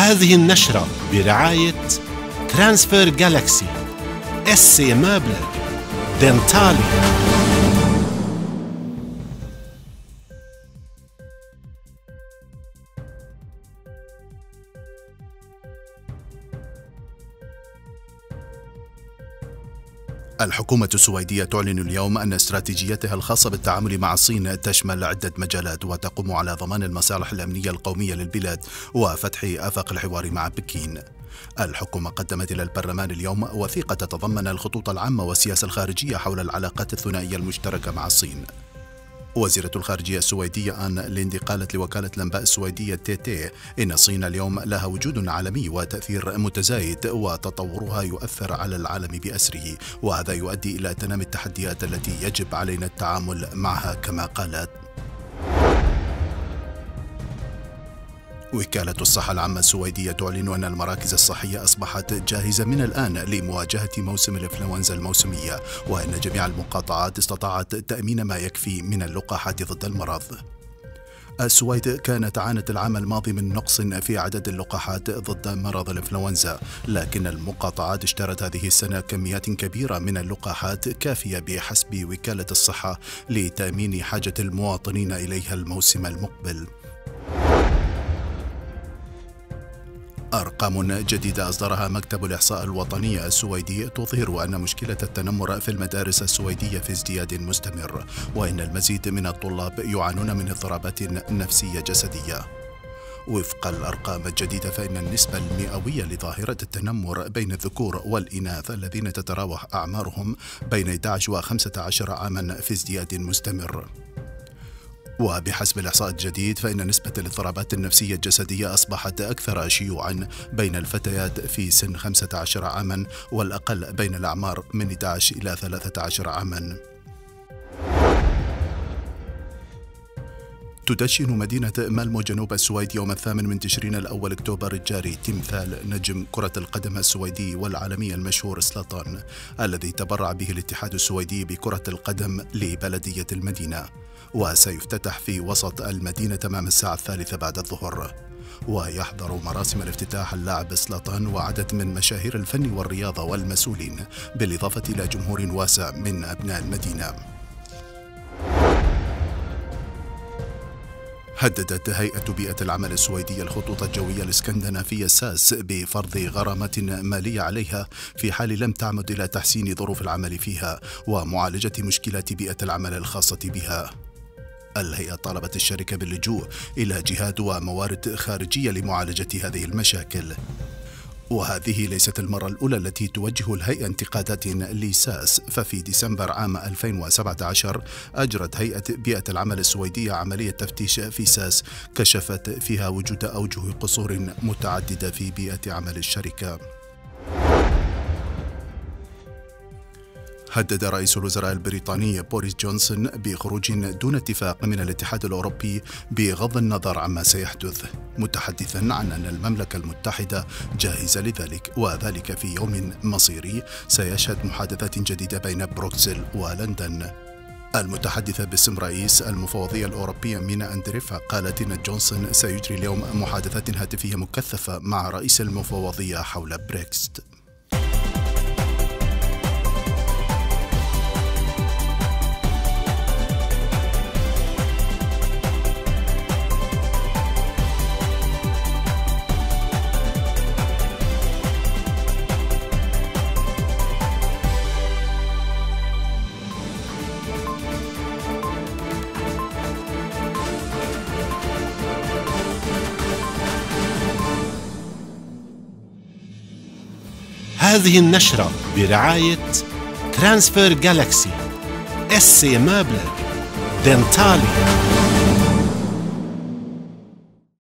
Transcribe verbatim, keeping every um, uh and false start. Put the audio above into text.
هذه النشرة برعاية ترانسفير جالاكسي، اس سي مابلر، دنتالي. الحكومة السويدية تعلن اليوم أن استراتيجيتها الخاصة بالتعامل مع الصين تشمل عدة مجالات وتقوم على ضمان المصالح الأمنية القومية للبلاد وفتح آفاق الحوار مع بكين. الحكومة قدمت إلى البرلمان اليوم وثيقة تتضمن الخطوط العامة والسياسة الخارجية حول العلاقات الثنائية المشتركة مع الصين. وزيرة الخارجية السويدية آن ليندي قالت لوكالة الأنباء السويدية تي تي إن الصين اليوم لها وجود عالمي وتأثير متزايد وتطورها يؤثر على العالم بأسره، وهذا يؤدي إلى تنامي التحديات التي يجب علينا التعامل معها كما قالت. وكالة الصحة العامة السويدية تعلن أن المراكز الصحية أصبحت جاهزة من الآن لمواجهة موسم الإنفلونزا الموسمية، وأن جميع المقاطعات استطاعت تأمين ما يكفي من اللقاحات ضد المرض. السويد كانت عانت العام الماضي من نقص في عدد اللقاحات ضد مرض الإنفلونزا، لكن المقاطعات اشترت هذه السنة كميات كبيرة من اللقاحات كافية بحسب وكالة الصحة لتأمين حاجة المواطنين إليها الموسم المقبل. أرقام جديدة أصدرها مكتب الإحصاء الوطني السويدي تظهر أن مشكلة التنمر في المدارس السويدية في ازدياد مستمر، وإن المزيد من الطلاب يعانون من اضطرابات نفسية جسدية. وفق الأرقام الجديدة فإن النسبة المئوية لظاهرة التنمر بين الذكور والإناث الذين تتراوح أعمارهم بين أحد عشر و خمسة عشر عاما في ازدياد مستمر. وبحسب الإحصاء الجديد فإن نسبة الاضطرابات النفسية الجسدية أصبحت أكثر شيوعا بين الفتيات في سن خمسة عشر عاما، والأقل بين الأعمار من أحد عشر إلى ثلاثة عشر عاما. تدشن مدينة مالمو جنوب السويد يوم الثامن من تشرين الأول أكتوبر الجاري تمثال نجم كرة القدم السويدي والعالمي المشهور سلاتان، الذي تبرع به الاتحاد السويدي بكرة القدم لبلدية المدينة، وسيفتتح في وسط المدينة تمام الساعة الثالثة بعد الظهر. ويحضر مراسم الافتتاح اللاعب سلاتان وعدد من مشاهير الفن والرياضة والمسؤولين، بالإضافة إلى جمهور واسع من أبناء المدينة. هددت هيئة بيئة العمل السويدية الخطوط الجوية الاسكندنافية ساس بفرض غرامات مالية عليها في حال لم تعمد إلى تحسين ظروف العمل فيها ومعالجة مشكلات بيئة العمل الخاصة بها. الهيئة طالبت الشركة باللجوء إلى جهات وموارد خارجية لمعالجة هذه المشاكل. وهذه ليست المرة الأولى التي توجه الهيئة انتقادات لساس، ففي ديسمبر عام ألفين وسبعة عشر أجرت هيئة بيئة العمل السويدية عملية تفتيش في ساس كشفت فيها وجود أوجه قصور متعددة في بيئة عمل الشركة. هدد رئيس الوزراء البريطاني بوريس جونسون بخروج دون اتفاق من الاتحاد الأوروبي بغض النظر عما سيحدث، متحدثا عن أن المملكة المتحدة جاهزة لذلك، وذلك في يوم مصيري سيشهد محادثات جديدة بين بروكسل ولندن. المتحدثة باسم رئيس المفوضية الأوروبية مينا أندريفا قالت إن جونسون سيجري اليوم محادثات هاتفية مكثفة مع رئيس المفوضية حول بريكست. هذه النشرة برعاية ترانسفير جالاكسي، اس سي مابلر، دنتالي.